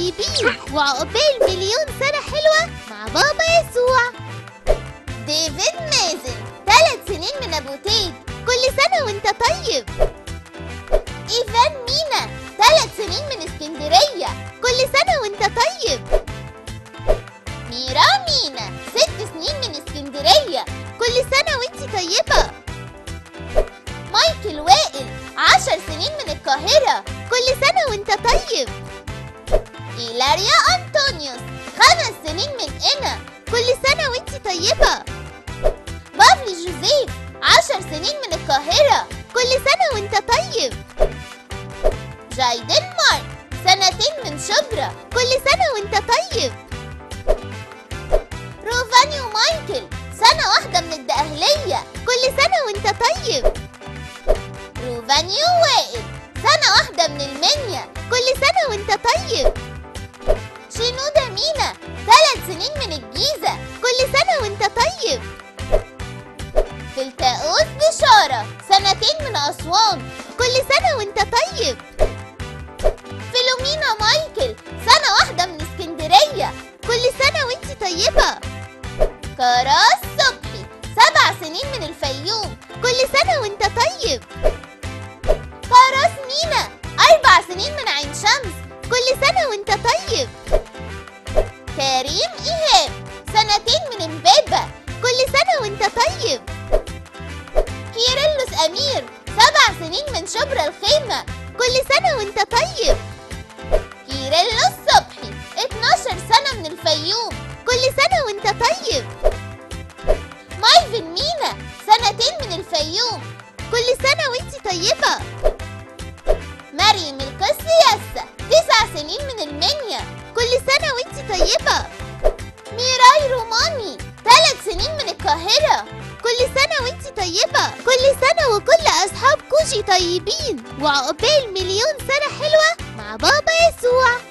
طيبين وعقبال مليون سنة حلوة مع بابا يسوع. ديفيد مازن 3 سنين من أبو تيد، كل سنة وانت طيب. إيفان مينا 3 سنين من اسكندرية، كل سنة وانت طيب. ميرا مينا 6 سنين من اسكندرية، كل سنة وانت طيبة. مايكل وائل 10 سنين من القاهرة، كل سنة وانت طيب. إيلاريا أنطونيوس 5 سنين من قنا، كل سنة وانت طيبة. بافلي جوزيف 10 سنين من القاهرة، كل سنة وانت طيب. جايدن مارك 2 سنين من شبرا، كل سنة وانت طيب. روفانيو مايكل 1 سنة من الدقهلية، كل سنة وانت طيب. روفانيو وائل 1 سنة من المنيا، كل سنة وانت طيب. شنودة مينا 3 سنين من الجيزة، كل سنة وانت طيب. فلتاؤوس بشارة 2 سنين من أسوان، كل سنة وانت طيب. فيلومينا مايكل 1 سنة من اسكندرية، كل سنة وانت طيبة. كراس صبحي 7 سنين من الفيوم، كل سنة وانت طيب. كراس مينا 4 سنين من عين شمس، كل سنة وانت طيب. كريم إيهاب 2 سنين من امبابة، كل سنة وانت طيب. كيرلس أمير 7 سنين من شبرا الخيمة، كل سنة وانت طيب. كيرلس صبحي 12 سنة من الفيوم، كل سنة وانت طيب. مايفن مينا 2 سنين من الفيوم، كل سنة وانت طيبة. مريم القسياسة 9 سنين من المنيا، كل سنة وانت طيبة. ميراي روماني 3 سنين من القاهرة، كل سنة وانت طيبة. كل سنة وكل أصحاب كوجي طيبين وعقبال مليون سنة حلوة مع بابا يسوع.